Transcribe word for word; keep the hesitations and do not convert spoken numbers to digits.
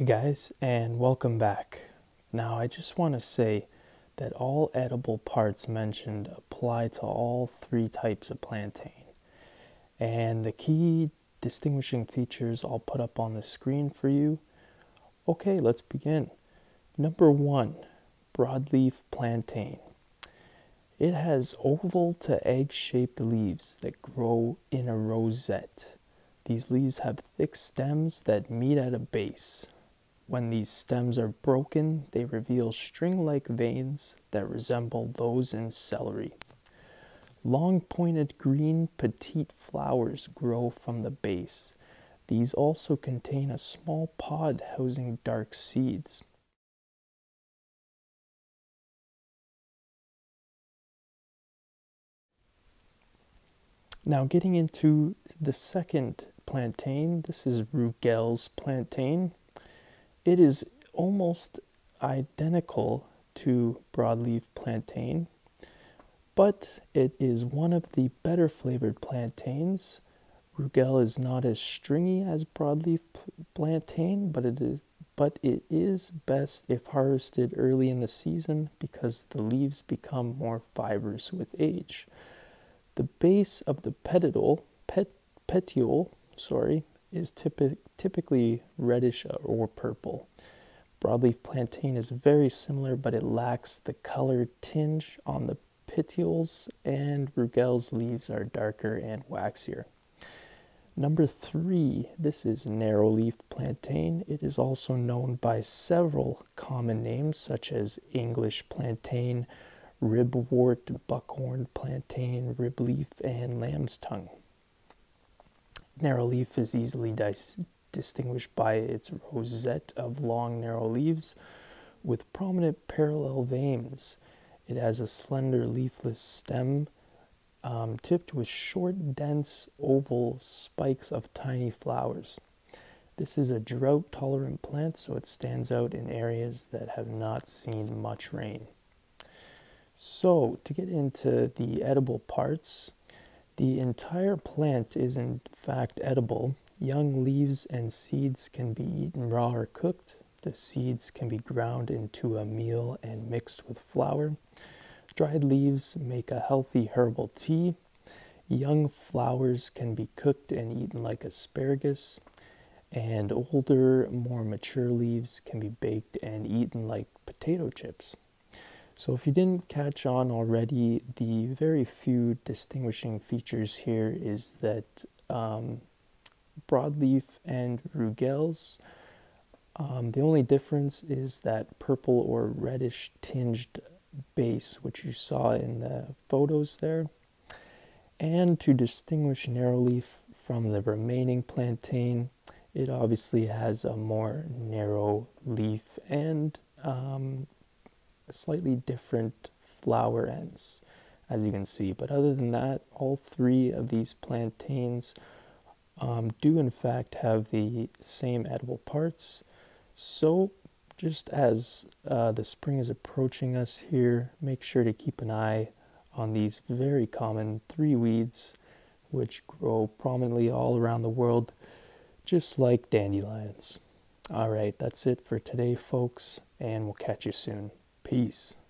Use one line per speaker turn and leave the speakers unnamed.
guys, and welcome back. Now I just want to say that all edible parts mentioned apply to all three types of plantain. And the key distinguishing features I'll put up on the screen for you. Okay, let's begin. Number one, broadleaf plantain. It has oval to egg-shaped leaves that grow in a rosette. These leaves have thick stems that meet at a base. When these stems are broken, they reveal string-like veins that resemble those in celery. Long pointed green petite flowers grow from the base. These also contain a small pod housing dark seeds. Now getting into the second plantain, this is Rugel's plantain. It is almost identical to broadleaf plantain, but it is one of the better flavored plantains. Rugel is not as stringy as broadleaf plantain, but it is but it is best if harvested early in the season because the leaves become more fibrous with age. The base of the petiole, pet, petiole, sorry, is typi typically reddish or purple. Broadleaf plantain is very similar, but it lacks the colored tinge on the petioles, and Rugel's leaves are darker and waxier. Number three, this is narrow-leaf plantain. It is also known by several common names such as English plantain, ribwort, buckhorn plantain, ribleaf, and lamb's tongue. Narrow-leaf is easily dis distinguished by its rosette of long, narrow leaves with prominent parallel veins. It has a slender leafless stem um, tipped with short, dense, oval spikes of tiny flowers. This is a drought-tolerant plant, so it stands out in areas that have not seen much rain. So, to get into the edible parts, the entire plant is in fact edible. Young leaves and seeds can be eaten raw or cooked. The seeds can be ground into a meal and mixed with flour. Dried leaves make a healthy herbal tea. Young flowers can be cooked and eaten like asparagus. And older, more mature leaves can be baked and eaten like potato chips. So if you didn't catch on already, the very few distinguishing features here is that um, broadleaf and Rugel's, um, the only difference is that purple or reddish tinged base, which you saw in the photos there. And to distinguish narrowleaf from the remaining plantain, it obviously has a more narrow leaf and um, slightly different flower ends, as you can see. But other than that, all three of these plantains um, do in fact have the same edible parts. So just as uh, the spring is approaching us here, make sure to keep an eye on these very common three weeds which grow prominently all around the world, just like dandelions. All right, that's it for today, folks, and we'll catch you soon. Peace.